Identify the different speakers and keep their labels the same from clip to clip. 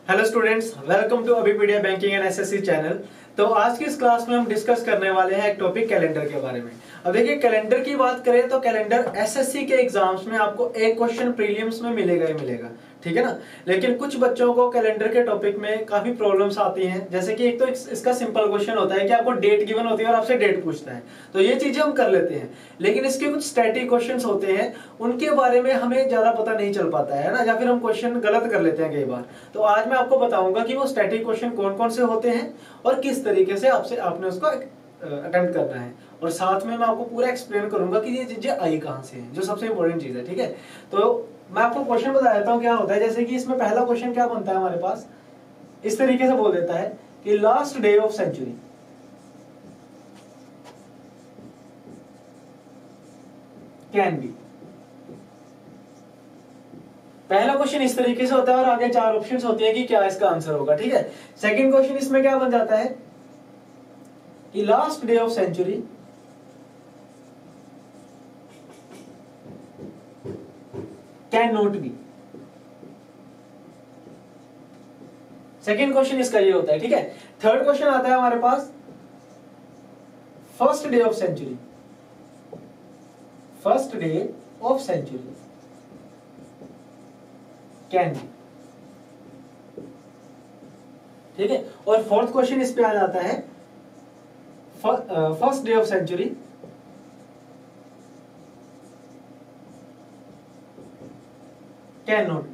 Speaker 1: Hello students, welcome to Abhipedia banking and SSC channel. तो आज की इस क्लास में हम डिस्कस करने वाले हैं एक टॉपिक कैलेंडर के बारे में। अब देखिए, कैलेंडर की बात करें तो कैलेंडर एसएससी के एग्जाम्स में आपको एक क्वेश्चन प्रीलिम्स में मिलेगा ही मिलेगा, ठीक है ना। लेकिन कुछ बच्चों को कैलेंडर के टॉपिक में काफी प्रॉब्लम्स आती हैं। जैसे कि एक तो इसका सिंपल क्वेश्चन होता है कि आपको डेट गिवन होती है और आपसे डेट पूछता है, तो ये चीजें हम कर लेते हैं। लेकिन इसके कुछ स्टैटिक क्वेश्चंस होते हैं, उनके बारे में हमें ज्यादा पता नहीं चल पाता है ना, या फिर हम क्वेश्चन गलत कर लेते हैं कई बार। तो आज मैं आपको बताऊंगा कि वो स्टैटिक क्वेश्चन कौन कौन से होते हैं और किस तरीके से आपने उसको अटेम्प्ट करना है, और साथ में मैं आपको पूरा एक्सप्लेन करूंगा कि ये चीजें आई कहां से हैं, जो सबसे इंपॉर्टेंट चीज है, ठीक है। तो मैं आपको क्वेश्चन बता देता हूं क्या होता है। जैसे कि इसमें पहला क्वेश्चन क्या बनता है हमारे पास, इस तरीके से बोल देता है कि last day of century can be. पहला क्वेश्चन इस तरीके से होता है और आगे चार ऑप्शंस होती है कि क्या इसका आंसर होगा, ठीक है। सेकंड क्वेश्चन इसमें क्या बन जाता है कि last day of century can not be. Second question इसका ये होता है, ठीक है। थर्ड क्वेश्चन आता है हमारे पास first day of century, first day of century can be, ठीक है। और फोर्थ क्वेश्चन इस पे आ जाता है first day of century can not.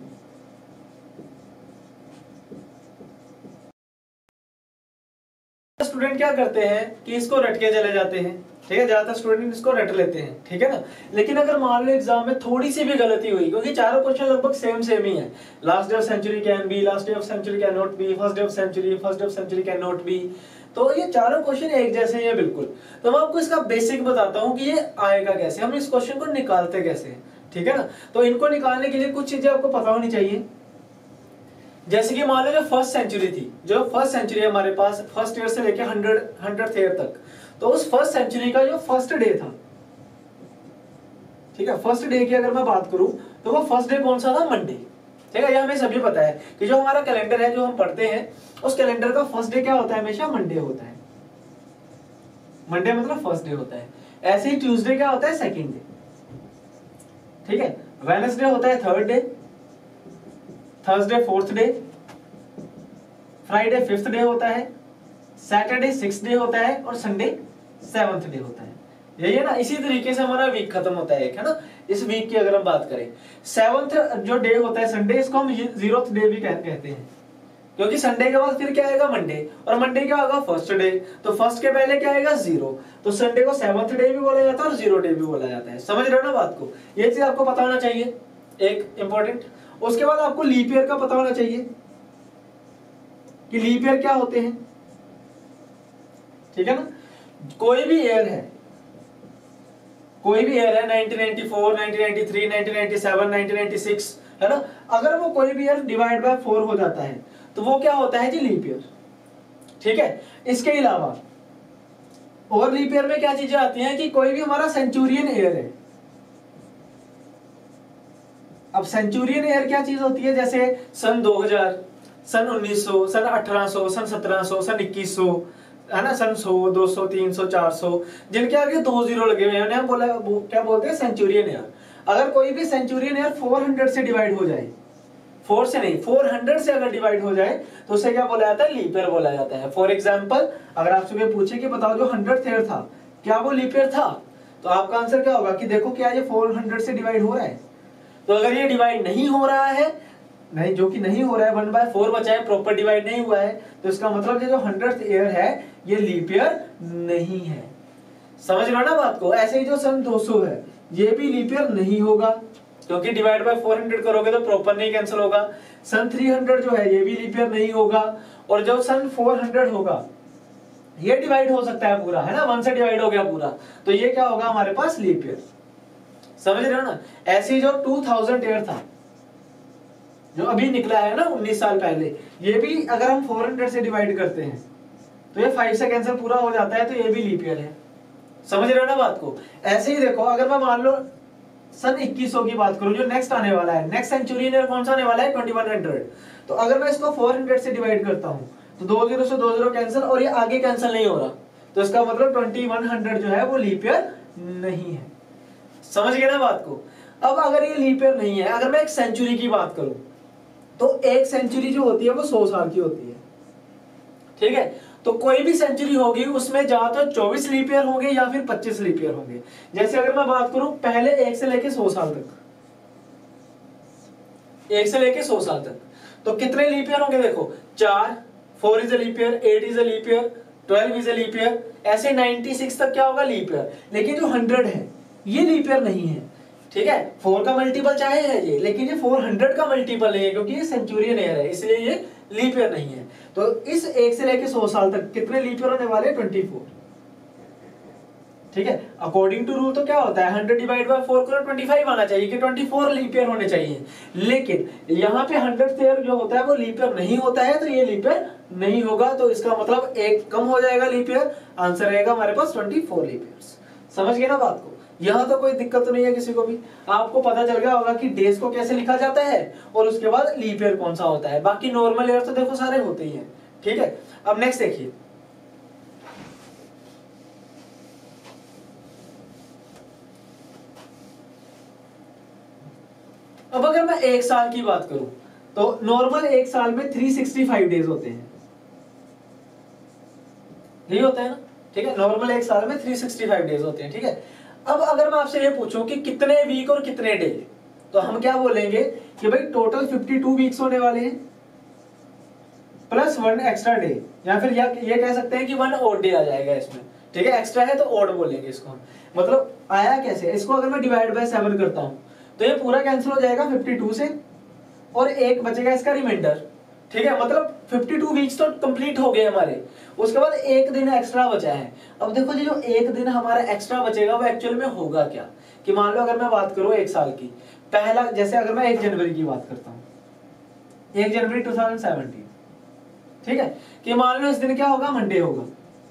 Speaker 1: Student क्या करते हैं कि इसको रट के चले जाते हैं, ठीक है। ज्यादातर स्टूडेंट इसको रट लेते हैं, ठीक है ना। लेकिन अगर मान लो एग्जाम में थोड़ी सी भी गलती हुई, क्योंकि चारों क्वेश्चन लगभग सेम ही है, last day of century can be, last day of century can not be, first day of century, first day of century can not be, तो ये चारों क्वेश्चन एक जैसे ही है बिल्कुल। तो मैं आपको इसका बेसिक बताता हूं कि ये आएगा कैसे, हम इस क्वेश्चन को निकालते कैसे हैं, ठीक है ना। तो इनको निकालने के लिए कुछ चीजें आपको पता होनी चाहिए। जैसे कि मान लो जो फर्स्ट सेंचुरी थी, जो फर्स्ट सेंचुरी हमारे पास फर्स्ट ईयर से लेके 100th ईयर तक, तो उस फर्स्ट सेंचुरी का जो फर्स्ट डे था, ठीक है, फर्स्ट डे की अगर मैं बात करूं तो वो फर्स्ट डे कौन सा था, मंडे, ठीक है। ये हमें सभी पता है कि जो हमारा कैलेंडर है जो हम पढ़ते हैं, उस कैलेंडर का फर्स्ट डे क्या होता है, हमेशा मंडे होता है। मंडे मतलब फर्स्ट डे होता है। ऐसे ही ट्यूसडे क्या होता है, सेकंड डे, ठीक है। वेडनेसडे होता है third day, Thursday fourth day, Friday fifth day होता है, सैटरडे सिक्स्थ डे होता है और संडे सेवंथ डे होता है। यही है ना। इसी तरीके से हमारा वीक खत्म होता है, एक है ना। इस वीक की अगर हम बात करें, सेवंथ जो डे होता है संडे, इसको हम 0th डे भी कहते हैं, क्योंकि संडे के बाद फिर क्या आएगा, मंडे, और मंडे क्या होगा, फर्स्ट डे। तो फर्स्ट के पहले क्या आएगा, 0, तो संडे को 7th डे भी बोला जाता है और 0 डे भी बोला जाता है। समझ रहे हो ना बात को, ये चीज आपको पता होना चाहिए, एक इंपॉर्टेंट। उसके बाद आपको लीप ईयर का पता होना चाहिए कि लीप ईयर क्या होते हैं, ठीक है ना। कोई भी ईयर है, कोई भी ईयर है, 1994, 1993, 1997, 1996, है ना, अगर वो कोई भी ईयर डिवाइड बाय 4 हो जाता है तो वो क्या होता है जी, लीप ईयर, ठीक है। इसके अलावा और लीप ईयर में क्या चीजें आती हैं कि कोई भी हमारा सेंचुरियन ईयर है। अब सेंचुरियन ईयर क्या चीज होती है, जैसे सन 2000, सन 1900, सन 1800, सन 1700, सन 2100, है ना, सन 100, 200, 300, 400, जिनके आगे 2 0 लगे हुए हैं, बोला क्या बोलते हैं, सेंचुरियन ईयर। अगर कोई भी सेंचुरियन ईयर 400 से डिवाइड हो जाए, 4 से नहीं, 400 से अगर डिवाइड हो जाए तो उसे क्या बोला जाता है, लीप ईयर बोला जाता है। फॉर एग्जाम्पल, अगर आपसे पूछे कि बताओ जो 100th ईयर था, क्या वो लीप ईयर था, तो आपका आंसर क्या होगा कि देखो क्या ये 400 से डिवाइड हो रहा है। तो अगर ये डिवाइड नहीं हो रहा है, नहीं, जो कि नहीं हो रहा है, 1/4 बचा है, प्रॉपर डिवाइड नहीं हुआ है, तो इसका मतलब ये जो 100th ईयर है ये लीप ईयर नहीं है। समझ रहे हो ना बात को। ऐसे ही जो सन 200 है ये भी लीप ईयर नहीं होगा, क्योंकि डिवाइड बाय 400 करोगे तो प्रॉपर नहीं कैंसिल होगा। सन 300 जो है ये भी लीप ईयर नहीं होगा, और जो सन 400 होगा ये डिवाइड हो सकता है पूरा, है ना, 1 से डिवाइड हो गया पूरा, तो ये क्या होगा हमारे पास, लीप ईयर। समझ रहे हो ना। ऐसे ही जो 2000 ईयर था, जो अभी निकला है ना 19 साल पहले, ये भी अगर हम 400 से डिवाइड करते हैं तो ये 5 से कैंसिल पूरा हो जाता है, तो ये भी लीप ईयर है। समझ रहे हो ना बात को। ऐसे ही देखो, अगर मैं मान लो सन 2100 की बात करूं जो नेक्स्ट आने वाला है, नेक्स्ट सेंचुरियन ईयर कौन सा आने वाला है 2100। तो अगर मैं इसको 400 से डिवाइड करता हूं तो 20 से 20 कैंसिल और ये आगे कैंसिल नहीं हो रहा, तो इसका मतलब 2100 जो है वो लीप ईयर नहीं है। समझ गए ना बात को। अब अगर ये लीप ईयर नहीं है, अगर मैं एक सेंचुरी की बात करूं तो एक सेंचुरी जो होती है वो 100 साल की होती है, ठीक है। तो कोई भी सेंचुरी होगी उसमें या तो 24 लीप ईयर होंगे या फिर 25 लीप ईयर होंगे। जैसे अगर मैं बात करूं पहले 1 से लेके 100 साल तक, 1 से लेके 100 साल तक, तो कितने लीप ईयर होंगे देखो, 4, 4 is a leap year, 8 is a leap year, 12 is a leap year, ऐसे 96 तक क्या होगा लीप ईयर। लेकिन जो 100 है ये लीप ईयर नहीं है, ठीक है। 4 का मल्टीपल चाहे है ये, लेकिन ये 400 का मल्टीपल नहीं है क्योंकि ये सेंचुरियन ईयर है, इसलिए ये लीप ईयर नहीं है। तो इस 1 से लेके 100 साल तक कितने लीप ईयर होने वाले, 24, ठीक है। अकॉर्डिंग टू रूल तो क्या होता है 100 डिवाइड बाय 4 करो 25 आना चाहिए कि 24 लीप ईयर होने चाहिए, लेकिन यहाँ पे 100th ईयर जो होता है वो लीप ईयर नहीं होता है, तो ये लीप ईयर नहीं होगा। तो इसका मतलब एक कम हो जाएगा लीप ईयर, आंसर रहेगा हमारे पास 24 लीप ईयर्स। समझ गए ना बात को। यहाँ तो कोई दिक्कत तो नहीं है किसी को भी, आपको पता चल गया होगा कि डेज को कैसे लिखा जाता है और उसके बाद लीप ईयर कौन सा होता है। बाकी नॉर्मल ईयर तो देखो सारे होते ही हैं, ठीक है। अब नेक्स्ट देखिए, अब अगर मैं एक साल की बात करूं तो नॉर्मल एक साल में 365 डेज होते हैं, यही होता है ना, ठीक है। नॉर्मल एक साल में 365 डेज होते हैं, ठीक है। अब अगर मैं आपसे ये पूछूं कि कितने वीक और कितने डे, तो हम क्या बोलेंगे कि भाई टोटल 52 वीक्स होने वाले हैं प्लस 1 एक्स्ट्रा डे, या फिर ये कह सकते हैं कि 1 और डे आ जाएगा इसमें, ठीक है। एक्स्ट्रा है तो ऑड बोलेंगे इसको। मतलब आया कैसे, इसको अगर मैं डिवाइड बाय 7 करता हूं तो ये पूरा कैंसिल हो जाएगा 52 से और एक बचेगा इसका रिमाइंडर, ठीक है। मतलब 52 वीक्स तो कंप्लीट हो गए हमारे, उसके बाद एक दिन एक्स्ट्रा बचा है। अब देखो जी जो एक दिन हमारा एक्स्ट्रा बचेगा वो एक्चुअल में होगा क्या, कि मान लो अगर मैं बात करूं एक साल की, पहला जैसे अगर मैं 1 जनवरी की बात करता हूं, 1 जनवरी 2017, ठीक है, कि मान लो इस दिन क्या होगा, मंडे होगा,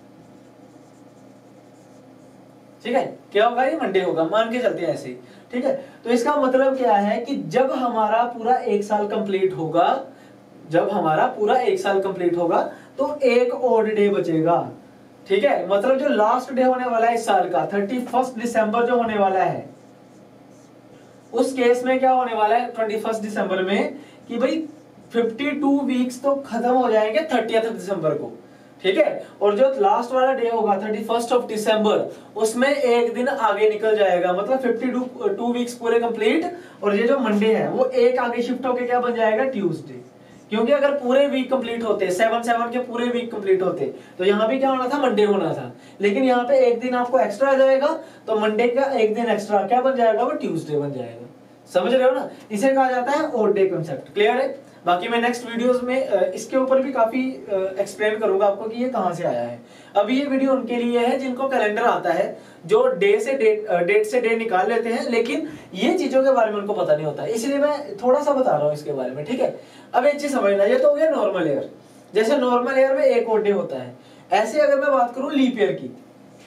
Speaker 1: ठीक है। क्या होगा, ये मंडे होगा, मान के चलते हैं ऐसे ही, ठीक है। तो इसका मतलब क्या है कि जब हमारा पूरा एक साल कंप्लीट होगा, जब हमारा पूरा एक साल कंप्लीट होगा तो एक ऑड डे बचेगा, ठीक है। मतलब जो लास्ट डे होने वाला है इस साल का 31 दिसंबर जो होने वाला है, उस केस में क्या होने वाला है 21 दिसंबर में कि भाई 52 वीक्स तो खत्म हो जाएंगे 30 दिसंबर को, ठीक है। और जो लास्ट वाला डे होगा 31 दिसंबर, उसमें एक दिन आगे निकल जाएगा, मतलब 52 वीक्स पूरे कंप्लीट, और ये जो मंडे है वो एक आगे शिफ्ट होके क्या बन जाएगा, ट्यूसडे। क्योंकि अगर पूरे वीक कंप्लीट होते 7 के पूरे वीक कंप्लीट होते तो यहाँ पे क्या होना था, मंडे होना था, लेकिन यहाँ पे एक दिन आपको एक्स्ट्रा आ जाएगा, तो मंडे का एक दिन एक्स्ट्रा क्या बन जाएगा, वो ट्यूसडे बन जाएगा। समझ रहे हो ना, इसे कहा जाता है ऑड डे कांसेप्ट। क्लियर है। बाकी मैं नेक्स्ट वीडियोस में इसके ऊपर भी काफी एक्सप्लेन करूंगा आपको कि ये कहां से आया है। अभी ये वीडियो उनके लिए है जिनको कैलेंडर आता है, जो डेट से डे निकाल लेते हैं, लेकिन ये चीजों के बारे में उनको पता नहीं होता, इसलिए मैं थोड़ा सा बता रहा हूँ इसके बारे में, ठीक है। अब एक चीज समझना, ये तो हो गया नॉर्मल ईयर, जैसे नॉर्मल ईयर में एक और डे होता है, ऐसे अगर मैं बात करूं लीप ईयर की,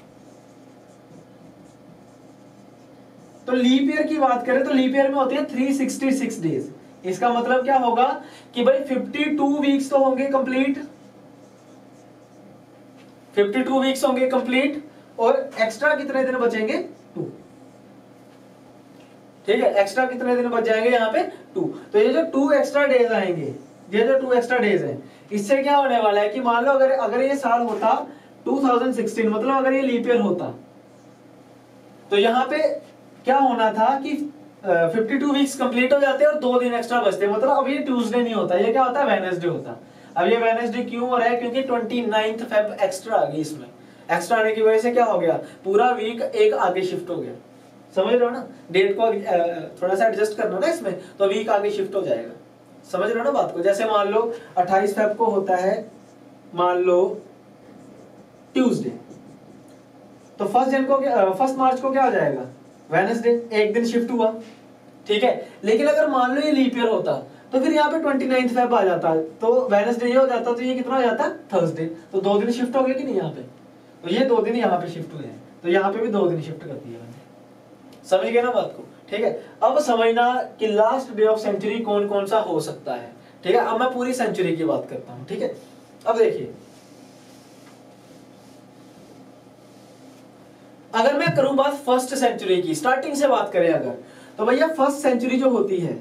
Speaker 1: तो लीप ईयर की बात करें तो लीप ईयर में होती है 366 डेज। इसका मतलब क्या होगा कि भाई 52 वीक्स तो होंगे कंप्लीट, 52 वीक्स होंगे कंप्लीट, और एक्स्ट्रा कितने दिन बचेंगे, 2, ठीक है। एक्स्ट्रा कितने दिन बच जाएंगे यहाँ पे, 2। तो ये जो 2 एक्स्ट्रा डेज आएंगे, ये जो 2 एक्स्ट्रा डेज है, इससे क्या होने वाला है कि मान लो अगर ये साल होता 2016, मतलब अगर ये लीप ईयर होता, तो यहाँ पे क्या होना था कि 52 वीक्स कंप्लीट हो जाते और 2 दिन एक्स्ट्रा बचते, मतलब अब ये ट्यूसडे नहीं होता, ये क्या होता है, वेडनेसडे होता। अब ये वेडनेसडे क्यों हो रहा है, क्योंकि 29 फेब एक्स्ट्रा आ गई, इसमें एक्स्ट्रा आने की वजह से क्या हो गया, पूरा वीक एक आगे शिफ्ट हो गया। समझ रहे हो ना, डेट को थोड़ा सा एडजस्ट करना ना इसमें, तो वीक आगे शिफ्ट हो जाएगा। समझ रहे हो ना बात को। जैसे मान लो 28 फेब को होता है, मान लो ट्यूसडे, तो 1 मार्च को क्या हो जाएगा, वेडनेसडे, एक दिन शिफ्ट हुआ, ठीक है। लेकिन अगर मान लो ये लीप ईयर होता तो फिर यहाँ पे 29 फेब आ जाता, तो वेडनेसडे ये हो जाता, तो ये कितना हो जाता, थर्सडे, तो 2 दिन शिफ्ट हो गए कि नहीं यहाँ पे, तो ये 2 दिन यहाँ पे शिफ्ट हुए हैं, तो यहाँ पे भी 2 दिन शिफ्ट कर दिया मैंने। समझ गए ना बात को। ठीक है, अब समझना कि लास्ट डे ऑफ सेंचुरी कौन कौन सा हो सकता है। ठीक है, अब मैं पूरी सेंचुरी की बात करता हूं। ठीक है, अब देखिए, अगर मैं करूं बात फर्स्ट सेंचुरी की, स्टार्टिंग से बात करें अगर, तो भैया फर्स्ट सेंचुरी जो होती है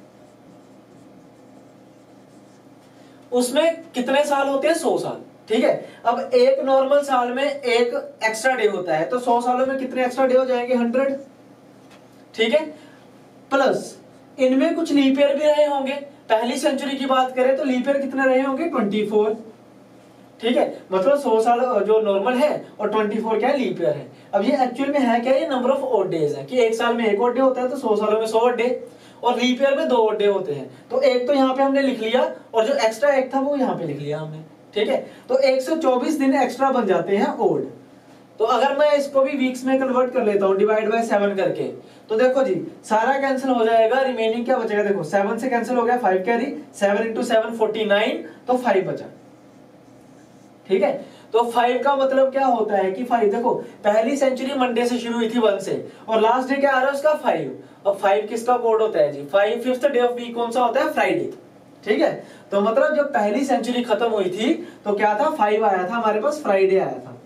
Speaker 1: उसमें कितने साल होते हैं? 100 साल। ठीक है, अब एक नॉर्मल साल में एक एक्स्ट्रा डे होता है, तो 100 सालों में कितने एक्स्ट्रा डे हो जाएंगे? 100। ठीक है, प्लस इनमें कुछ लीप ईयर भी रहे होंगे। पहली सेंचुरी की बात करें तो लीप ईयर कितने रहे होंगे? 24। ठीक है, मतलब 100 साल जो नॉर्मल है और 24 क्या है? लीप ईयर है। अब ये एक्चुअल में है क्या? ये नंबर ऑफ ऑड डेज है कि एक साल में एक ऑड डे होता है, तो 100 सालों में 100 ऑड डे, और लीप ईयर में 2 ऑड डे होते हैं। तो एक तो यहाँ पे हमने लिख लिया और जो एक्स्ट्रा एक था वो यहाँ पे लिख लिया हमने। ठीक है, तो 124 दिन एक्स्ट्रा बन जाते हैं ओड। तो अगर मैं इसको भी वीक्स में कन्वर्ट कर लेता हूँ डिवाइड बाय 7 करके, तो देखो जी सारा कैंसिल हो जाएगा, रिमेनिंग क्या बचेगा? देखो 7 से कैंसिल हो गया, 5 कैरी, 7 × 7 49, तो 5 बचा। ठीक है, तो 5 का मतलब क्या होता है कि 5, देखो पहली सेंचुरी मंडे से शुरू हुई थी 1 से, और लास्ट डे क्या आ रहा है उसका? 5। अब 5 किसका कोड होता है जी? 5 5th डे ऑफ वीक कौन सा होता है? फ्राइडे। ठीक है, तो मतलब जब पहली सेंचुरी खत्म हुई थी तो क्या था? 5 आया था हमारे पास, फ्राइडे आया था।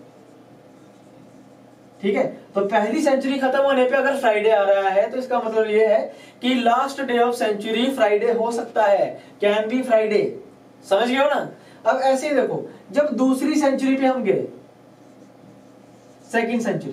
Speaker 1: ठीक है, तो पहली सेंचुरी खत्म होने पे अगर फ्राइडे आ रहा है तो इसका मतलब ये है कि last day of century Friday हो सकता है, कैन बी फ्राइडे। समझ गए हो ना? अब ऐसे ही देखो, जब दूसरी सेंचुरी पे हम गए, सेकंड सेंचुरी,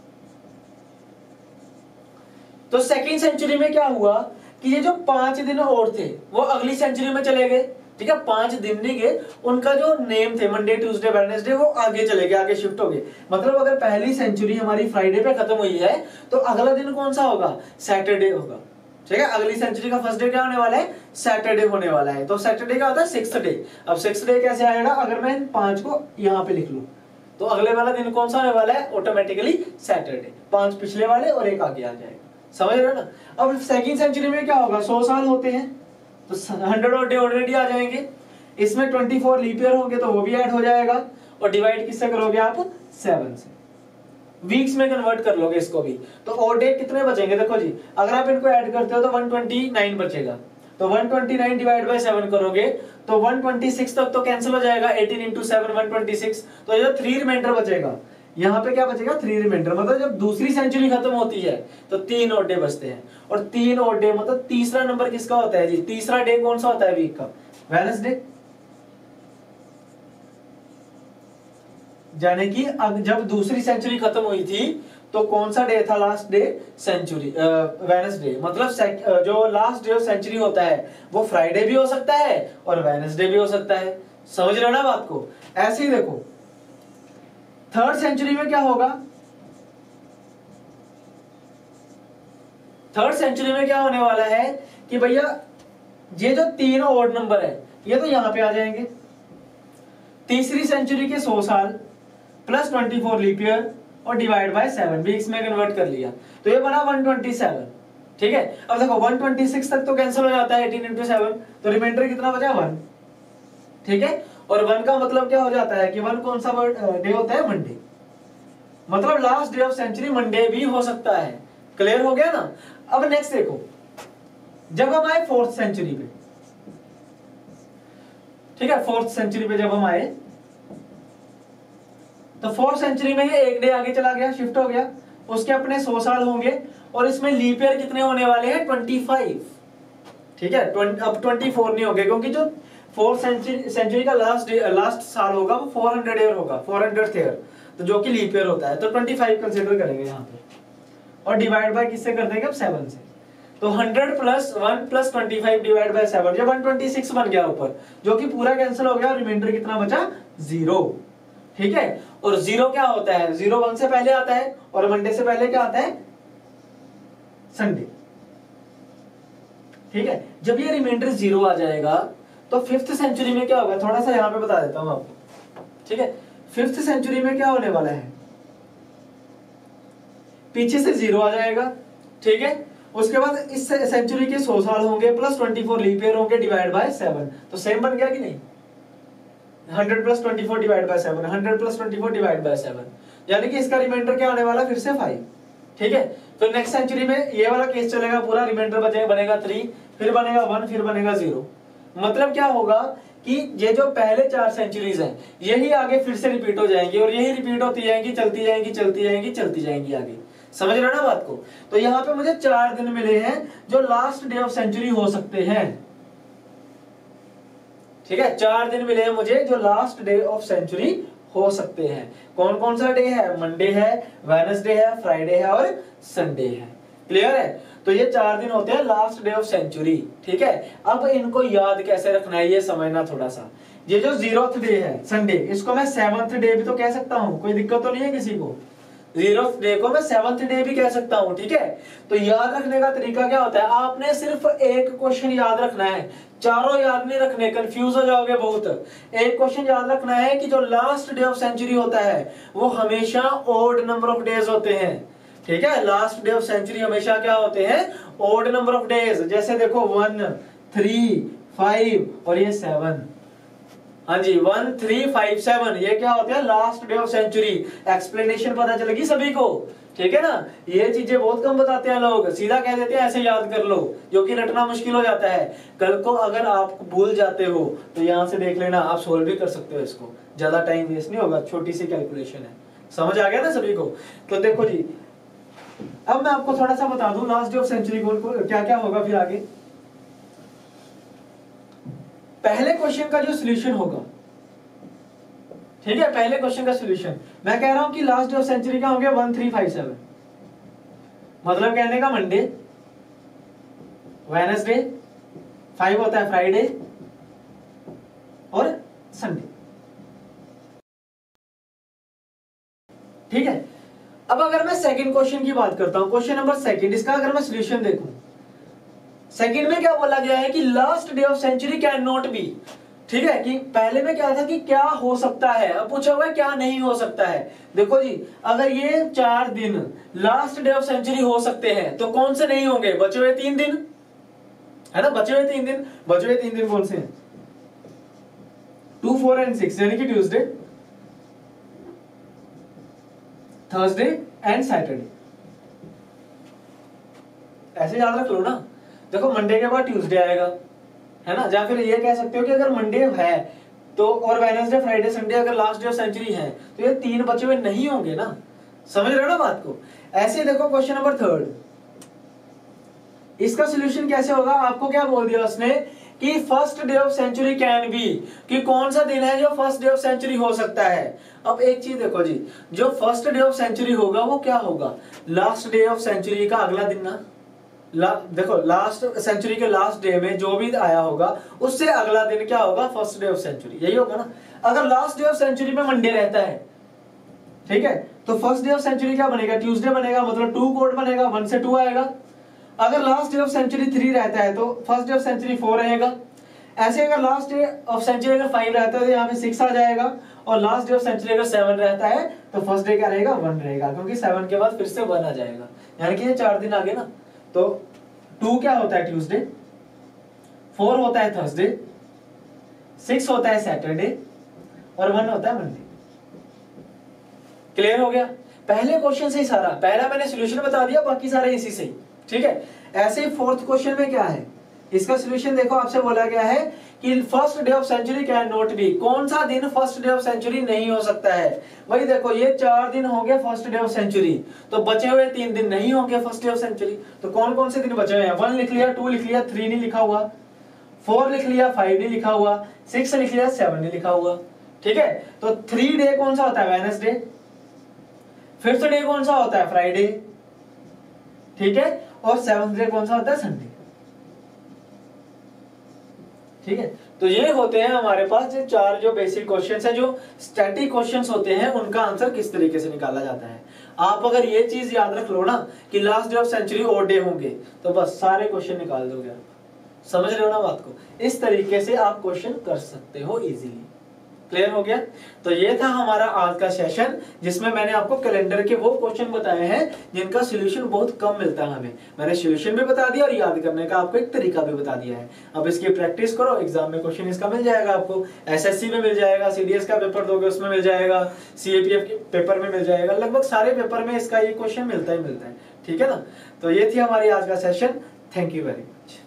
Speaker 1: तो सेकंड सेंचुरी में क्या हुआ कि ये जो 5 दिन और थे वो अगली सेंचुरी में चले गए। ठीक है, 5 दिन नहीं गए, उनका जो नेम थे मंडे ट्यूसडे वेडनेसडे वो आगे चले गए, आगे शिफ्ट हो गए। मतलब अगर पहली सेंचुरी हमारी फ्राइडे पे खत्म हुई है तो अगला दिन कौन सा होगा? सैटरडे होगा। ठीक है, अगली सेंचुरी का फर्स्ट डे क्या होने वाला है? सैटरडे होने वाला है। तो सैटरडे क्या होता है? 6th day. अब 6th डे कैसे आएगा? अगर मैं इन 5 को यहाँ पे लिख लूं तो अगले वाला दिन कौन सा होने वाला है? Automatically Saturday. 5 पिछले वाले और एक आगे आ जाएगा। समझ रहे हो ना? अब सेकंड सेंचुरी में क्या होगा? 100 साल होते हैं तो 100 और डे ऑलरेडी आ जाएंगे, इसमें 24 लीप ईयर होंगे तो वो भी ऐड हो जाएगा, और डिवाइड किससे करोगे आप? 7 से। वीक्स में कन्वर्ट कर लोगे इसको भी, तो और डे कितने बचेंगे? देखो जी, अगर आप इनको ऐड करते हो तो 129 बचेगा, तो 129 डिवाइड बाय 7 करोगे तो 126 तक तो कैंसिल हो जाएगा। 18 × 7 126, तो ये 3 रिमाइंडर बचेगा। यहाँ पे क्या बचेगा? 3 रिमाइंडर। मतलब जब दूसरी सेंचुरी खत्म होती है तो 3 और डे बचते हैं, और 3 और डे मतलब तीसरा नंबर किसका होता है जी? तीसरा डे कौन सा होता है वीक का? वेडनेसडे। यानी कि जब दूसरी सेंचुरी खत्म हुई थी तो कौन सा डे था लास्ट डे? Century Wednesday. मतलब जो लास्ट डे ऑफ सेंचुरी होता है वो फ्राइडे भी हो सकता है और वेडनेसडे भी हो सकता है। समझ रहे हो ना बात को? ऐसे ही देखो थर्ड सेंचुरी में क्या होगा? थर्ड सेंचुरी में क्या होने वाला है कि भैया ये जो 3 ऑड नंबर है ये तो यहां पे आ जाएंगे। तीसरी सेंचुरी के 100 साल प्लस 24 लीप ईयर और डिवाइड बाय 7, वीक्स में कन्वर्ट कर लिया तो ये बना 127। ठीक है, अब देखो 126 तक तो कैंसिल हो जाता है 18 × 7, तो रिमाइंडर कितना बचा? 1। ठीक है, और 1 का मतलब क्या हो जाता है कि 1 कौन सा डे होता है? मंडे। मतलब last day of century Monday भी हो सकता है। क्लियर हो गया ना? अब नेक्स्ट देखो, जब हम आए फोर्थ सेंचुरी पे, ठीक है, फोर्थ सेंचुरी पे जब हम आए तो फोर्थ सेंचुरी में ये एक डे आगे चला गया, शिफ्ट हो गया, उसके अपने 100 साल होंगे और इसमें लीप ईयर कितने होने वाले हैं? 25। ठीक है, अब 24 नहीं होंगे क्योंकि जो फोर्थ सेंचुरी का लास्ट साल होगा वो 400 ईयर होगा, 400th ईयर, तो जो कि लीप ईयर होता है, तो 25 कंसीडर करेंगे यहाँ पे और डिवाइड बाय किससे कर देंगे? अब 7 से। तो 100 + 1 + 25 डिवाइड बाय 7, ये 126 बन गया ऊपर, जो कि पूरा कैंसिल हो गया और रिमाइंडर कितना बचा? 0। ठीक है, और 0 क्या होता है? 0 1 से पहले आता है और मंडे से पहले क्या आता है? संडे। ठीक है, जब ये रिमाइंडर 0 आ जाएगा तो 5th सेंचुरी में क्या होगा? थोड़ा सा यहां पे बता देता हूं आपको। ठीक है, 5th सेंचुरी में क्या होने वाला है? पीछे से 0 आ जाएगा। ठीक है, उसके बाद इस सेंचुरी के 100 साल होंगे प्लस 24 लीप ईयर होंगे डिवाइड बाय 7, तो सेम बन गया कि नहीं? 100 + 24 डिवाइड बाय 7, 100 + 24 डिवाइड बाय 7, यानी कि इसका रिमाइंडर क्या आने वाला? फिर से 5। ठीक है। तो नेक्स्ट सेंचुरी में ये वाला केस चलेगा पूरा, रिमाइंडर बनेगा 3, फिर बनेगा 1, फिर बनेगा 0। मतलब क्या होगा कि ये जो पहले 4 सेंचुरीज हैं यही आगे फिर से रिपीट हो जाएंगी और यही रिपीट होती जाएंगी, चलती जाएंगी चलती जाएंगी चलती जाएंगी आगे। समझ रहे हो ना बात को? तो यहाँ पे मुझे 4 दिन मिले हैं जो लास्ट डे ऑफ सेंचुरी हो सकते हैं। ठीक है, 4 दिन मिले हैं मुझे जो लास्ट डे ऑफ सेंचुरी हो सकते हैं। कौन कौन सा डे है? मंडे है, वेडनेसडे है, फ्राइडे है और संडे है। क्लियर है? तो ये 4 दिन होते हैं लास्ट डे ऑफ सेंचुरी। ठीक है, अब इनको याद कैसे रखना है ये समझना थोड़ा सा। ये जो 0th डे है संडे, इसको मैं 7th डे भी तो कह सकता हूं, कोई दिक्कत तो नहीं है किसी को? 0th डे को मैं 7th डे भी कह सकता हूं। ठीक है, तो याद रखने का तरीका क्या होता है? आपने सिर्फ एक क्वेश्चन याद रखना है, चारों याद नहीं रखने, कंफ्यूज हो जाओगे बहुत। एक क्वेश्चन याद रखना है कि जो लास्ट डे ऑफ सेंचुरी होता है वो हमेशा ओड नंबर ऑफ डेज होते हैं। ठीक है, लास्ट डे ऑफ सेंचुरी हमेशा क्या होते हैं? Odd number of days. जैसे देखो 1, 3, 5 और ये 7। हाँ जी, 1, 3, 5, 7 ये क्या होते हैं? Last day of century. Explanation पता चलेगी सभी को। ठीक है ना, ये चीजें बहुत कम बताते हैं लोग, सीधा कह देते हैं ऐसे याद कर लो, जो कि रटना मुश्किल हो जाता है। कल को अगर आप भूल जाते हो तो यहाँ से देख लेना, आप सोल्व भी कर सकते हो इसको, ज्यादा टाइम वेस्ट नहीं होगा, छोटी सी कैलकुलेशन है। समझ आ गया ना सभी को? तो देखो जी, अब मैं आपको थोड़ा सा बता दूं लास्ट डे ऑफ सेंचुरी को क्या क्या होगा फिर आगे। पहले क्वेश्चन का जो सॉल्यूशन होगा, ठीक है, पहले क्वेश्चन का सॉल्यूशन मैं कह रहा हूं कि लास्ट डे ऑफ सेंचुरी का होंगे 1, 3, 5, 7। मतलब कहने का मंडे, वेडनेसडे, 5 होता है फ्राइडे और संडे। ठीक है, अब अगर मैं सेकंड क्वेश्चन की बात करता हूं, क्वेश्चन नंबर सेकंड, इसका अगर मैं सॉल्यूशन देखूं, सेकंड में क्या बोला गया है कि last day of century can not be. ठीक है, कि पहले में क्या था कि क्या हो सकता है, अब पूछा हुआ है क्या नहीं हो सकता है। देखो जी, अगर ये 4 दिन लास्ट डे ऑफ सेंचुरी हो सकते हैं तो कौन से नहीं होंगे? बचे हुए 3 दिन है ना, बचे हुए 3 दिन। बचे हुए 3 दिन कौन से हैं? 2, 4 एंड 6, यानी कि ट्यूसडे, थर्सडे एंड सैटरडे। ऐसे याद रख लो ना। देखो मंडे के बाद ट्यूसडे आएगा, है ना, या फिर ये कह सकते हो कि अगर मंडे है तो और वेडनेसडे, फ्राइडे, संडे अगर लास्ट डे ऑफ सेंचुरी है तो ये 3 बचे हुए नहीं होंगे ना। समझ रहे हो ना बात को? ऐसे देखो क्वेश्चन नंबर 3, इसका सॉल्यूशन कैसे होगा? आपको क्या बोल दिया उसने कि first day of century can be, कि कौन सा दिन है जो फर्स्ट डे ऑफ सेंचुरी हो सकता है। अब एक चीज देखो जी, जो फर्स्ट डे ऑफ सेंचुरी होगा वो क्या होगा? लास्ट डे ऑफ सेंचुरी का अगला दिन ना। देखो लास्ट सेंचुरी के लास्ट डे में जो भी आया होगा उससे अगला दिन क्या होगा? फर्स्ट डे ऑफ सेंचुरी, यही होगा ना। अगर लास्ट डे ऑफ सेंचुरी में मंडे रहता है, ठीक है, तो फर्स्ट डे ऑफ सेंचुरी क्या बनेगा? ट्यूसडे बनेगा, मतलब 2 कोड बनेगा, 1 से 2 आएगा। अगर लास्ट डे ऑफ सेंचुरी 3 रहता है तो फर्स्ट डे ऑफ सेंचुरी 4 रहेगा। ऐसे अगर लास्ट डे ऑफ सेंचुरी अगर 5 रहता है तो यहाँ पे 6 आ जाएगा, और लास्ट डे ऑफ सेंचुरी अगर 7 रहता है तो फर्स्ट डे क्या रहेगा? 1 रहेगा, क्योंकि 7 के बाद फिर से 1 आ जाएगा, यानी कि ये 4 दिन आगे ना। तो 2 क्या होता है? ट्यूसडे, 4 होता है थर्सडे, 6 होता है सैटरडे और 1 होता है मंडे। क्लियर हो गया? पहले क्वेश्चन से ही सारा, पहला मैंने सॉल्यूशन बता दिया, बाकी सारे इसी से ही। ठीक है, ऐसे ही फोर्थ क्वेश्चन में क्या है, इसका सॉल्यूशन देखो। आपसे बोला गया है कि first day of century can not be, कौन सा दिन फर्स्ट डे ऑफ सेंचुरी नहीं हो सकता है? वही देखो, ये 4 दिन होंगे फर्स्ट डे ऑफ सेंचुरी, तो बचे हुए 3 दिन नहीं होंगे फर्स्ट डे ऑफ सेंचुरी। तो कौन कौन से दिन बचे हुए हैं? 1 लिख लिया, 2 लिख लिया, 3 नहीं लिखा हुआ, 4 लिख लिया, 5 नहीं लिखा हुआ, 6 लिख लिया, 7 नहीं लिखा हुआ। ठीक है, तो 3 डे कौन सा होता है? वेडनेसडे। 5th डे कौन सा होता है? फ्राइडे। ठीक है, और 7th डे कौन सा होता है? संडे। ठीक है, तो ये होते हैं हमारे पास जो 4 जो बेसिक क्वेश्चंस हैं, जो स्टैटिक क्वेश्चंस होते हैं, उनका आंसर किस तरीके से निकाला जाता है। आप अगर ये चीज याद रख लो ना कि लास्ट डे ऑफ सेंचुरी और डे होंगे, तो बस सारे क्वेश्चन निकाल दोगे आप। समझ रहे हो ना बात को? इस तरीके से आप क्वेश्चन कर सकते हो इजीली। क्लियर हो गया। तो ये था हमारा आज का सेशन, जिसमें मैंने आपको कैलेंडर के वो क्वेश्चन बताए हैं जिनका सॉल्यूशन बहुत कम मिलता है हमें। मैंने सॉल्यूशन भी बता दिया और याद करने का आपको एक तरीका भी बता दिया है। अब इसकी प्रैक्टिस करो, एग्जाम में क्वेश्चन इसका मिल जाएगा आपको, एसएससी में मिल जाएगा, सीडीएस का पेपर दोगे उसमें मिल जाएगा, सीएपीएफ के पेपर में मिल जाएगा, लगभग सारे पेपर में इसका ये क्वेश्चन मिलता ही मिलता है। ठीक है ना। तो ये थी हमारी आज का session. Thank you very much.